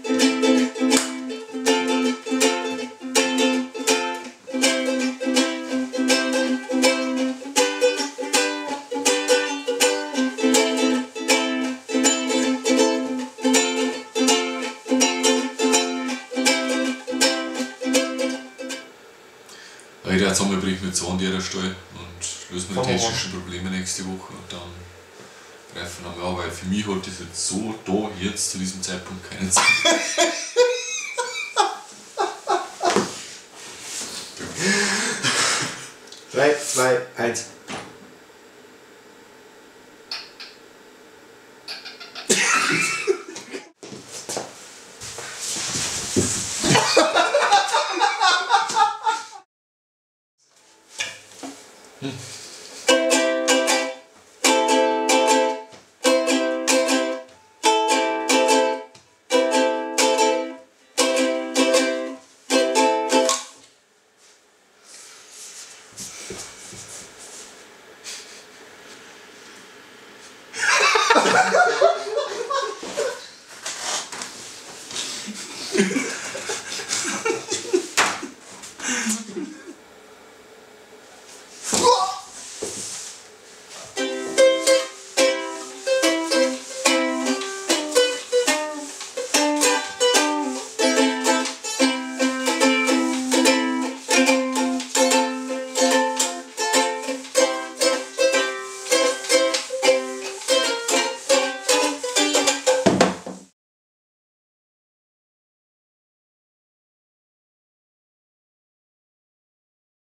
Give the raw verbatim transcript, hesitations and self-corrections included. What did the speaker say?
Ich würde jetzt einmal bringe ich mich zu an dieser Stelle und löse mir die technischen Probleme nächste Woche und dann greifen wir an, weil für mich hat das jetzt so da jetzt zu diesem Zeitpunkt keinen Sinn. drei, zwei, eins